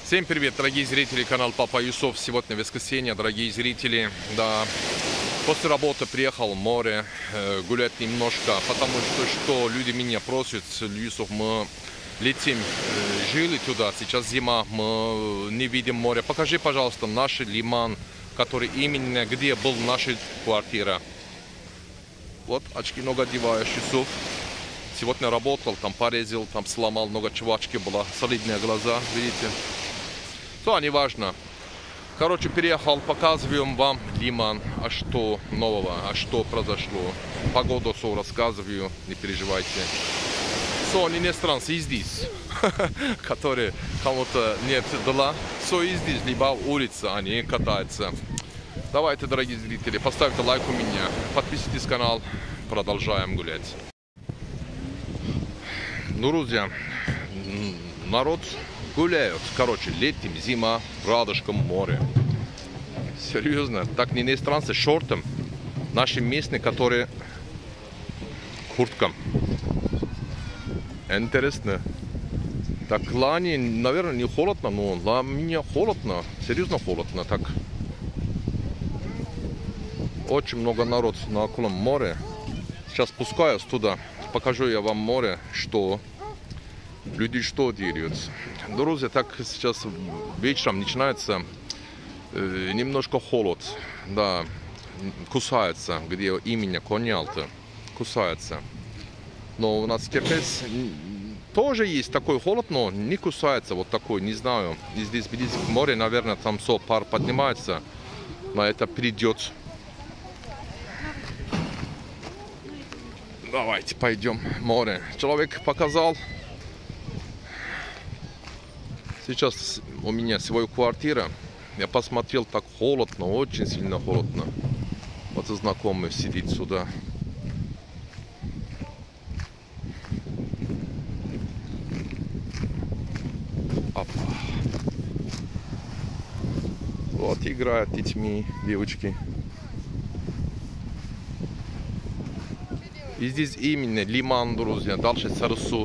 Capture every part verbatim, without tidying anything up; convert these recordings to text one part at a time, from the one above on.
Всем привет, дорогие зрители, канал Папа Юсуф. Сегодня воскресенье, дорогие зрители. Да, после работы приехал в море, э, гулять немножко, потому что, что люди меня просят, Юсуф, мы летим, э, жили туда, сейчас зима, мы не видим море. Покажи, пожалуйста, наш лиман, который именно где был наша квартира. Вот, очки много одеваешь, Юсуф. Сегодня работал, там порезал, там сломал, много чувачки было, солидные глаза, видите. То не важно. Короче, переехал, показываем вам лиман, а что нового, а что произошло. Погоду все рассказываю, не переживайте. Все, не иностранцы здесь, которые кому-то нет дела, все здесь, либо улица, они катаются. Давайте, дорогие зрители, поставьте лайк у меня, подписывайтесь на канал, продолжаем гулять. Ну, друзья, народ гуляют. Короче, летом, зима, радужком, море. Серьезно, так не иностранцы, шортом. Наши местные, которые курткам. Интересно. Так, Лане, наверное, не холодно, но для меня холодно. Серьезно холодно. Так. Очень много народ на около моря. Сейчас спускаюсь туда. Покажу я вам море, что люди что делают. Друзья, так сейчас вечером начинается э, немножко холод. Да, кусается, где именно Коньялта. Кусается. Но у нас теперь тоже есть такой холод, но не кусается. Вот такой, не знаю. И здесь близко к морю, наверное, там все, пар поднимается. Но это придет. Давайте пойдем в море. Человек показал. Сейчас у меня своя квартира. Я посмотрел, так холодно, очень сильно холодно. Вот знакомый сидит сюда. Опа. Вот играют детьми девочки. И здесь именно лиман, друзья, дальше Сарысу.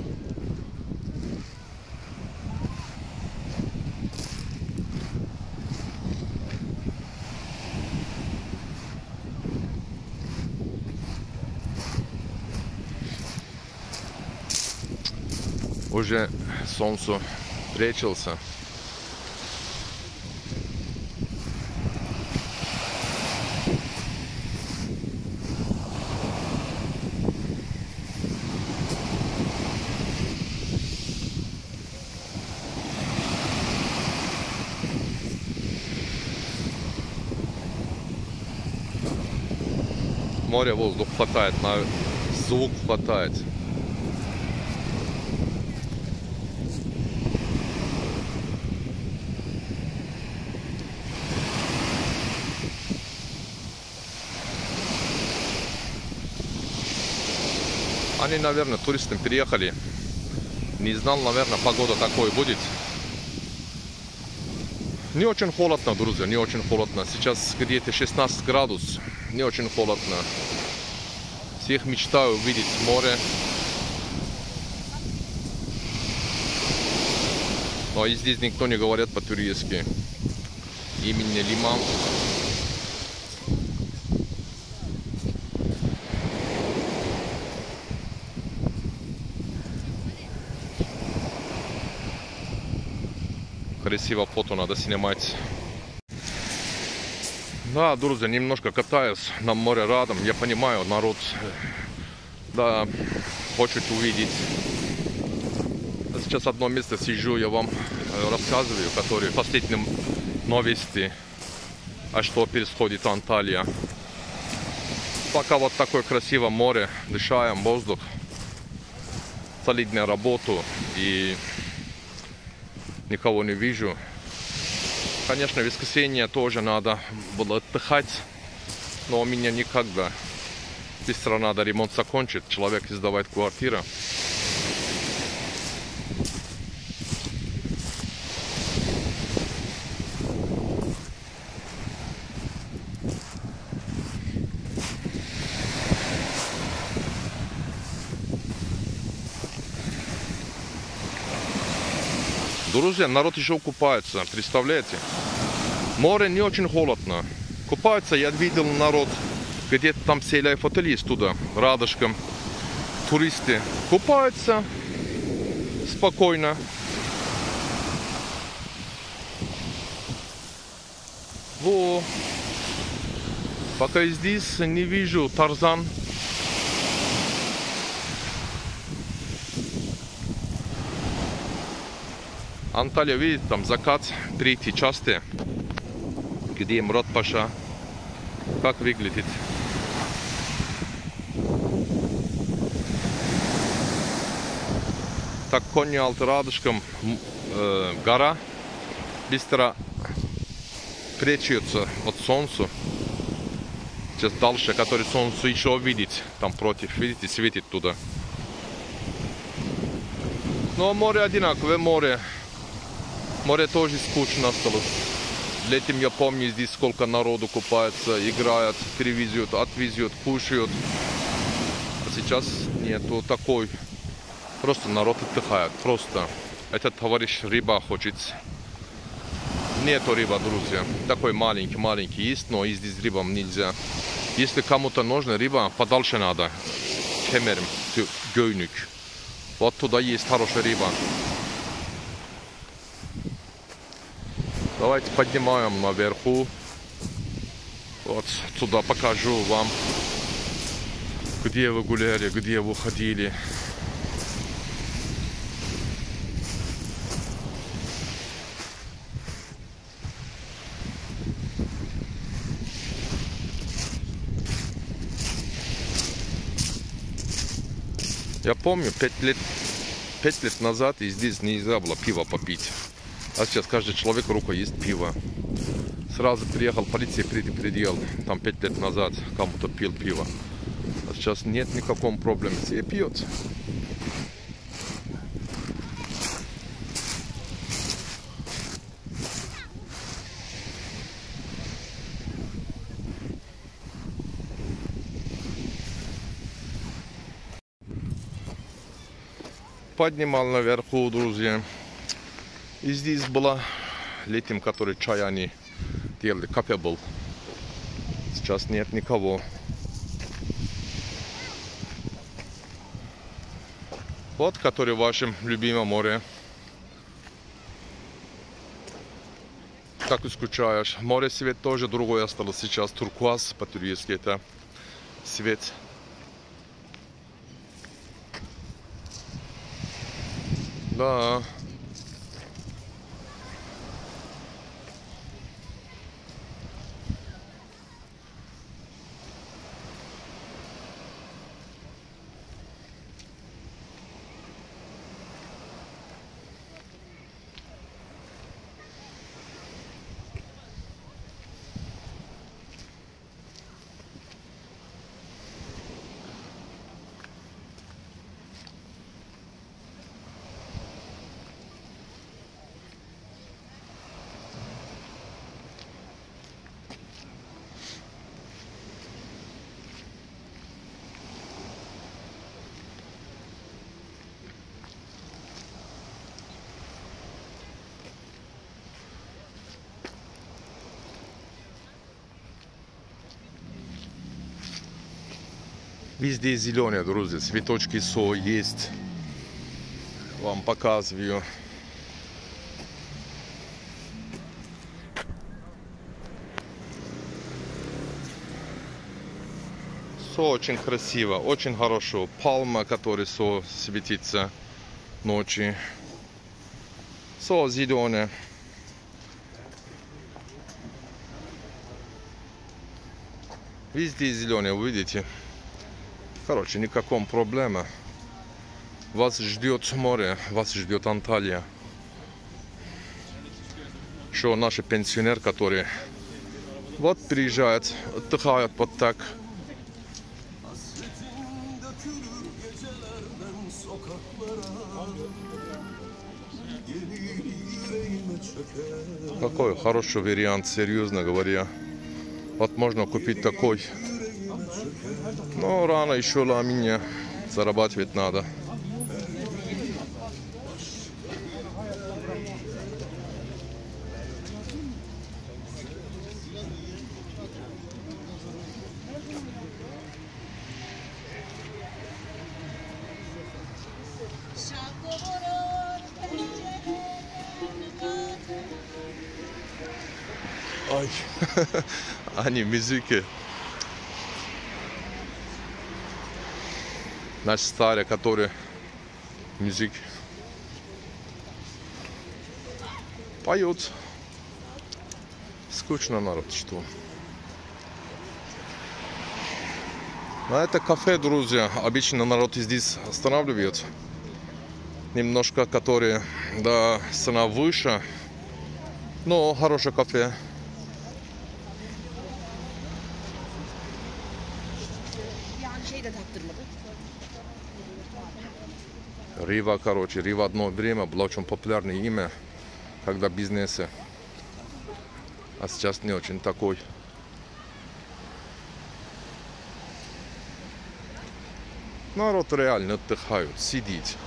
Уже солнце прячется. Море, воздух хватает, на звук хватает. Они, наверное, туристам приехали. Не знал, наверное, погода такой будет. Не очень холодно, друзья, не очень холодно. Сейчас где-то шестнадцать градусов. Не очень холодно. Всех мечтаю увидеть море. Но и здесь никто не говорит по-турецки. Именно лиман. Красиво фото надо снимать. Да, друзья, немножко катаюсь на море рядом. Я понимаю, народ, да, хочет увидеть. А сейчас одно место сижу, я вам рассказываю, которые последние новости, а что происходит в Анталии. Пока вот такое красивое море, дышаем воздух, солидную работу и никого не вижу. Конечно, в воскресенье тоже надо было отдыхать, но у меня никогда. Быстро надо ремонт закончить, человек сдавать квартиру. Друзья, народ еще купается, представляете? Море не очень холодно. Купаются, я видел народ, где-то там сели фотели есть туда, рядышком. Туристы купаются спокойно. Во. Пока здесь не вижу Тарзан. Анталия, видите, там закат, третий частый, где Мурат Паша. Как выглядит. Так, кони алты радышком, э, гора быстро прячется от солнца. Сейчас дальше, который солнце еще видит, там против, видите, светит туда. Но море одинаковое, море. Море тоже скучно осталось. Летом я помню, здесь сколько народу купается, играют, перевезет, отвезет, кушают. А сейчас нету такой. Просто народ отдыхает. Просто. Этот товарищ рыба хочет. Нету рыба, друзья. Такой маленький, маленький есть, но здесь рыбам нельзя. Если кому-то нужна рыба, подальше надо. Кемерим, гойник. Вот туда есть хорошая рыба. Давайте поднимаем наверху. Вот туда покажу вам, где вы гуляли, где вы ходили. Я помню, пять лет, пять лет назад и здесь нельзя было пиво попить. А сейчас каждый человек рука есть пиво. Сразу приехал полиция, предупредил, там пять лет назад кому-то пил пиво. А сейчас нет никакой проблемы, все пьют. Поднимал наверху, друзья. И здесь была летом, который чай они делали, кофе был. Сейчас нет никого. Вот, который в вашем любимом море. Как ты скучаешь. Море цвет тоже другой осталось сейчас. Туркуаз по-турецки это цвет. Да. Везде зеленые, друзья, цветочки со есть. Вам показываю. Со очень красиво, очень хорошо. Пальма, который со светится ночи. Со зеленые. Везде зеленые, вы видите. Короче, никакой проблемы. Вас ждет море, вас ждет Анталия. Что наши пенсионеры, которые вот приезжают, отдыхают вот так. Какой хороший вариант, серьезно говоря. Вот можно купить такой. Но рано еще на меня зарабатывать надо. Ой. Они музыки. Наш старый, который музык поет. Скучно, народ, что. На это кафе, друзья, обычно народ здесь останавливает. Немножко, которые, да, цена выше, но хорошее кафе. Рива, короче, Рива одно время было очень популярное имя, когда бизнесы, а сейчас не очень такой. Народ реально отдыхает, сидит.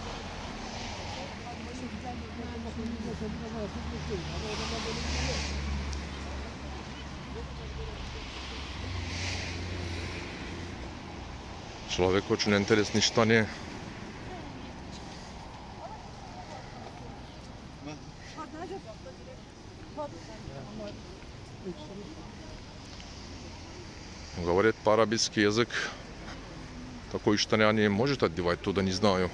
Человек очень интересный штане. Говорит по-арабски язык. Такой штаны не может одевать туда, не знаю.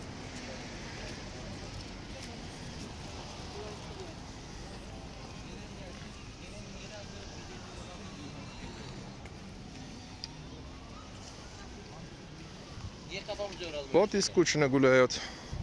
Вот и скучно гуляют.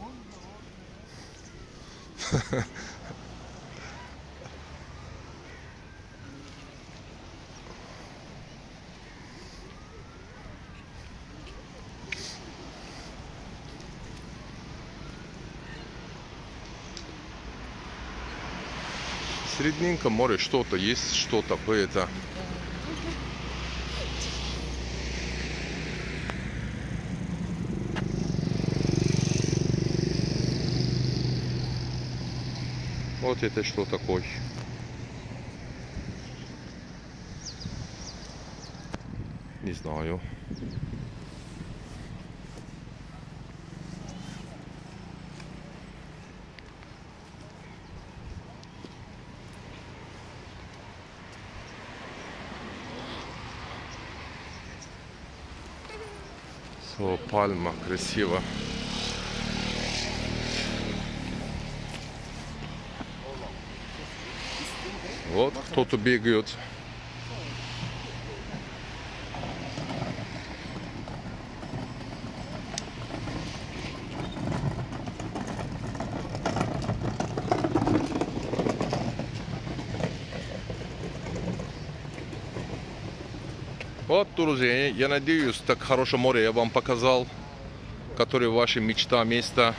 Средненько море, что-то есть, что-то это. Вот это что такое? Не знаю. О, пальма, красиво. Вот кто-то бегает. Вот, друзья, я надеюсь, так хорошее море я вам показал, которое ваша мечта, место.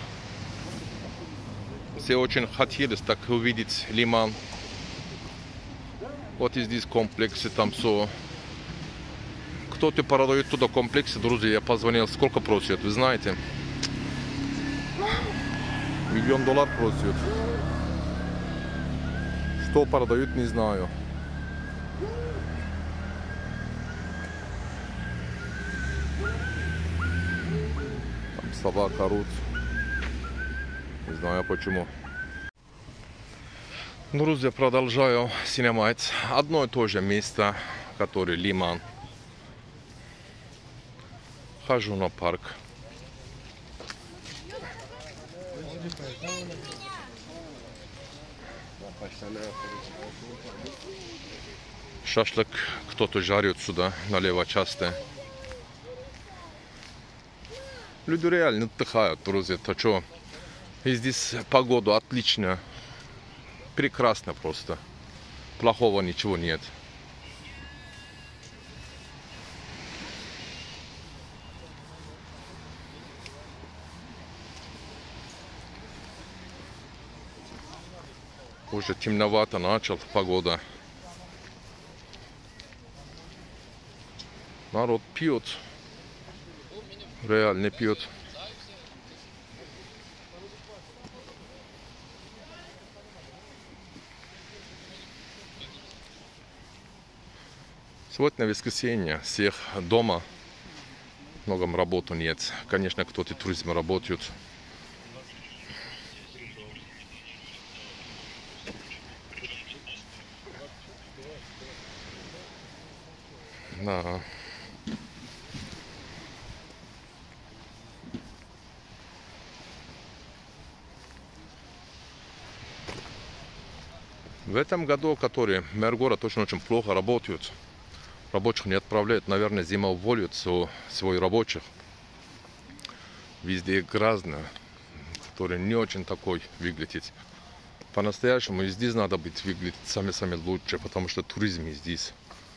Все очень хотели так увидеть Лиман. Вот и здесь комплексы, там все. Кто-то продает туда комплексы, друзья, я позвонил, сколько просят, вы знаете? Миллион долларов просят. Что продают, не знаю. Там собака орут. Не знаю почему. Друзья, продолжаю снимать одно и то же место, которое Лиман. Хожу на парк. Шашлык кто-то жарит сюда, налево часто. Люди реально отдыхают, друзья. То что? И здесь погода отличная. Прекрасно просто. Плохого ничего нет. Уже темновато начал погода. Народ пьет. Реально пьет. Сегодня воскресенье, всех дома, многом работы нет. Конечно, кто-то туризм работает. Да. В этом году, который мэр города точно очень плохо работают. Рабочих не отправляют, наверное, зима уволят своих рабочих. Везде грязно, который не очень такой выглядит. По-настоящему здесь надо быть выглядеть сами-сами лучше, потому что туризм здесь.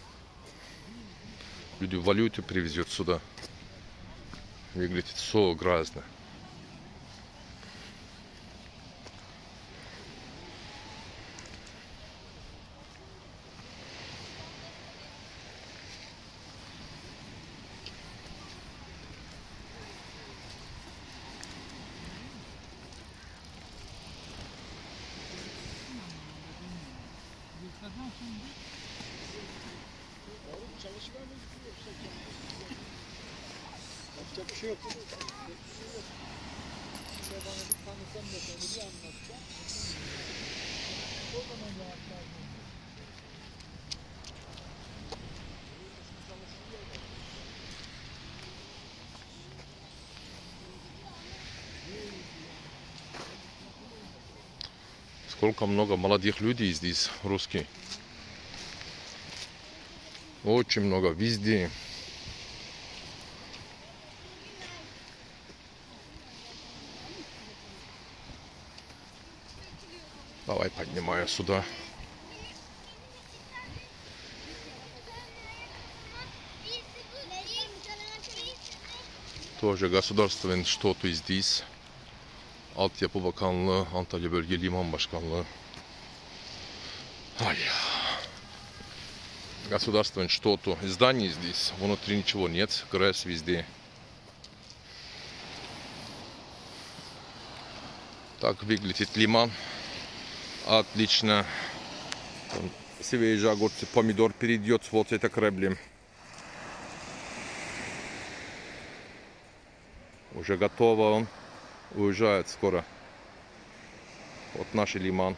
Люди валюту привезут сюда. Выглядит все грязно. Yapacak bir şey yok. Şöyle bana bir tanısan da seni bir anlatacağım. O zaman rahatlar. Сколько много молодых людей здесь, русские. Очень много, везде. Давай поднимаю сюда. Тоже государственный что-то здесь. Altyapı Bakanlığı, Antalya Bölge Liman Başkanlığı. Ай. Государственное что-то. Здание здесь. Внутри ничего нет. Грязь везде. Так выглядит лиман. Отлично. Свежие огурцы, помидор перейдет. Вот это кребли. Уже готово он. Уезжает скоро. Вот наш лиман.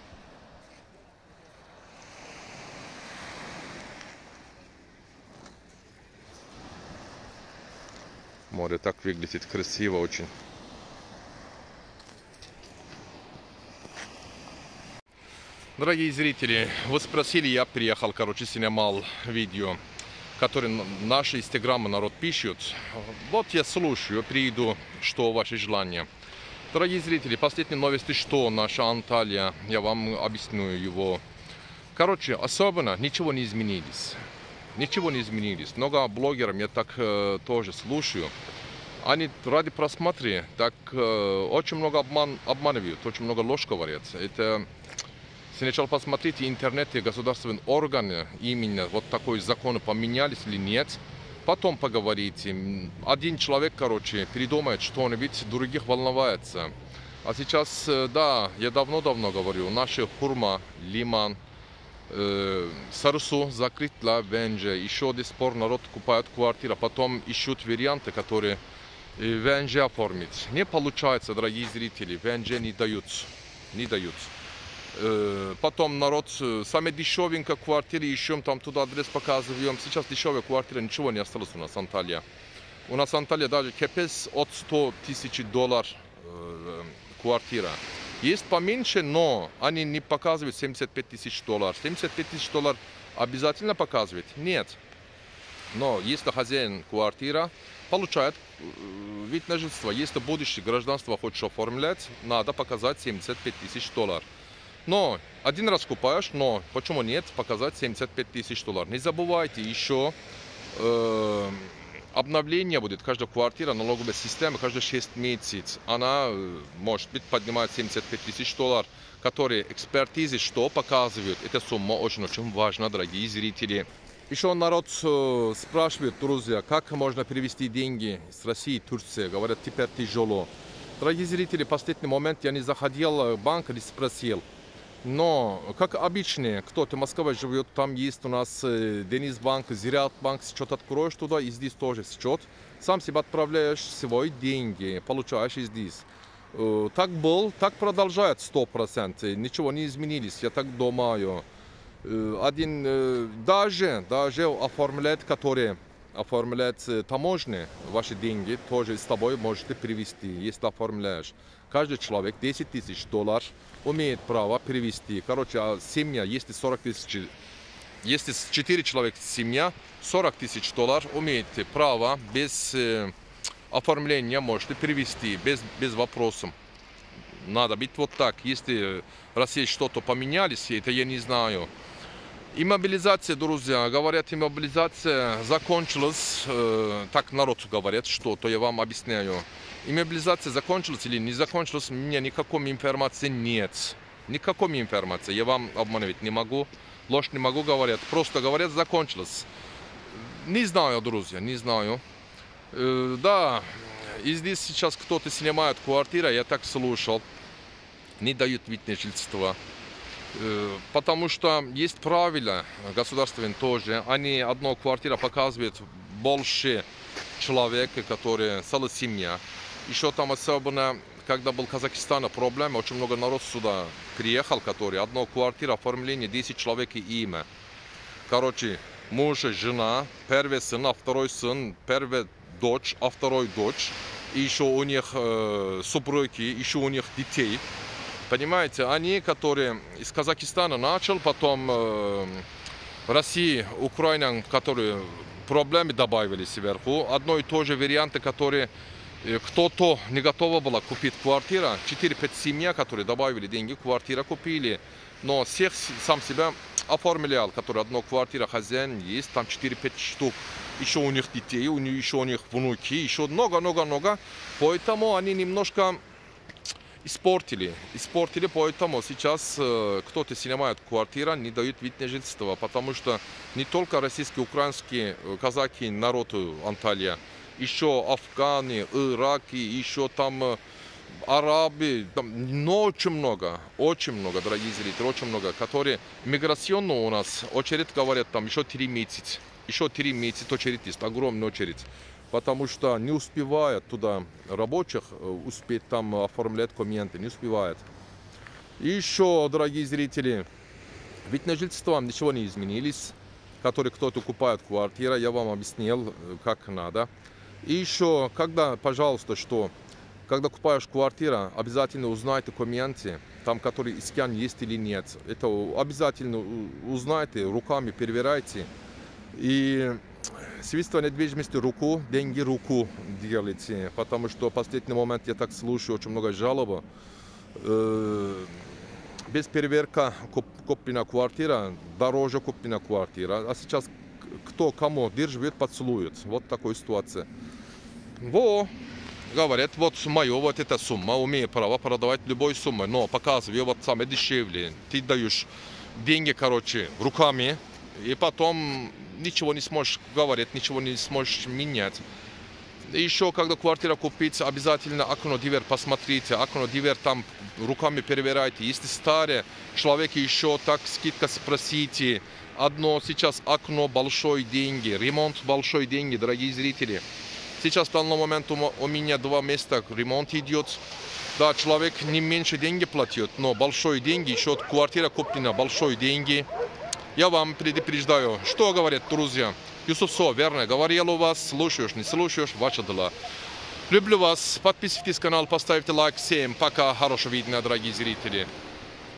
Море так выглядит красиво очень. Дорогие зрители, вы спросили, я приехал, короче, снимал видео, которые наши инстаграмы народ пишет. Вот я слушаю, приеду, что ваши желания. Дорогие зрители, последние новости, что наша Анталия, я вам объясню его. Короче, особенно ничего не изменились. Ничего не изменились. Много блогеров я так э, тоже слушаю. Они ради просмотра так э, очень много обман, обманывают, очень много ложь говорят. Это сначала посмотрите интернете, государственные органы, именно вот такой закон поменялись или нет. Потом поговорите. Один человек, короче, передумает что-нибудь, других волнуется. А сейчас, да, я давно-давно говорю, наши Хурма, Лиман, э, Сарсу закрыт для ВНЖ. Еще до сих пор народ купает квартиру, потом ищут варианты, которые ВНЖ оформить. Не получается, дорогие зрители, ВНЖ не дают. Не дают. Потом народ, самые дешевенькие квартиры ищем, там туда адрес показываем. Сейчас дешевая квартира, ничего не осталось у нас, Анталия. У нас Анталия даже кепес от ста тысяч долларов э, квартира. Есть поменьше, но они не показывают семьдесят пять тысяч долларов. семьдесят пять тысяч долларов обязательно показывать? Нет. Но если хозяин квартира получает вид на жительство, если будущее гражданство хочешь оформлять, надо показать семьдесят пять тысяч долларов. Но один раз купаешь, но почему нет показать семьдесят пять тысяч долларов? Не забывайте, еще э, обновление будет каждая квартира, налоговая система каждые шесть месяцев. Она может быть поднимает семьдесят пять тысяч долларов, которые экспертизы что показывают. Эта сумма очень-очень важна, дорогие зрители. Еще народ э, спрашивает, друзья, как можно перевести деньги с России в Турцию. Говорят, теперь тяжело. Дорогие зрители, в последний момент я не заходил в банк и спросил. Но, как обычно, кто-то в Москве живет, там есть у нас Денизбанк, Зиратбанк, счет откроешь туда, и здесь тоже счет. Сам себе отправляешь свои деньги, получаешь и здесь. Так был, так продолжает сто процентов, ничего не изменились, я так думаю. Один даже, даже оформляет, который оформляет таможни, ваши деньги тоже с тобой можете привезти, если оформляешь. Каждый человек десять тысяч долларов имеет право привезти. Короче, семья, если сорок тысяч, если четыре человека семья, сорок тысяч долларов имеете право без э, оформления можете привезти, без, без вопросов. Надо быть вот так. Если в России что-то поменялись, это я не знаю. Иммобилизация, друзья, говорят, иммобилизация закончилась, э, так народ говорит, что-то я вам объясняю. Иммобилизация закончилась или не закончилась, у меня никакой информации нет. Никакой информации, я вам обманывать не могу, ложь не могу говорить, просто говорят, закончилась. Не знаю, друзья, не знаю. Э, да, и здесь сейчас кто-то снимает квартиру, я так слушал, не дают вид на жительство. Потому что есть правила государственные тоже. Они одну квартиру показывают больше человека, которые целая семья. Еще там особенно, когда был Казахстан, проблема, очень много народ сюда приехал, который одну квартиру, оформление десять человек и имя. Короче, муж, жена, первый сын, а второй сын, первая дочь, а второй дочь. И еще у них э, супруги, еще у них детей. Понимаете, они, которые из Казахстана начал, потом э, Россия, Украина, которые проблемы добавили сверху. Одно и то же варианты, которые э, кто-то не готова была купить квартиру. четыре-пять семья, которые добавили деньги, квартиру купили. Но всех сам себя оформлял, который одна квартира хозяин есть, там четыре-пять штук. Еще у них детей, у них, еще у них внуки, еще много-много-много. Поэтому они немножко испортили, испортили, поэтому сейчас э, кто-то снимает квартиру, не дают вид на жительство, потому что не только российские, украинские, казаки, народ Анталия, еще афганы, ираки, еще там э, арабы, там, но очень много, очень много, дорогие зрители, очень много, которые миграционно у нас, очередь говорят, там еще три месяца, еще три месяца очередь есть, огромная очередь. Потому что не успевает туда рабочих успеть там оформлять документы, не успевает. И еще, дорогие зрители, ведь на жительство ничего не изменились, который кто-то купает квартиру, я вам объяснил, как надо. И еще, когда, пожалуйста, что, когда купаешь квартиру, обязательно узнай документы, там, которые скан есть или нет. Это обязательно узнайте, руками проверяйте. И свидетельство о недвижимости руку, деньги руку делайте, потому что в последний момент я так слушаю очень много жалоб. Э, без проверки куплена квартира, дороже куплена квартира. А сейчас кто кому держит, поцелует. Вот такая ситуация. Во, говорят, вот мое, вот эта сумма, умею право продавать любой суммой, но показываю вот самое дешевле. Ты даешь деньги, короче, руками, и потом ничего не сможешь говорить, ничего не сможешь менять. Еще, когда квартира купить, обязательно окно, дверь посмотрите, окно, дверь там руками проверяйте. Если старый человек, еще так скидка спросите. Одно сейчас окно, большой деньги, ремонт, большой деньги, дорогие зрители. Сейчас в данный момент у, у меня два места ремонт идет. Да, человек не меньше деньги платит, но большой деньги, еще квартира куплена, большой деньги. Я вам предупреждаю, что говорят друзья. Юсуф Со, верно, говорил у вас, слушаешь, не слушаешь, ваши дела. Люблю вас, подписывайтесь на канал, поставьте лайк. Всем пока, хорошего видео, дорогие зрители.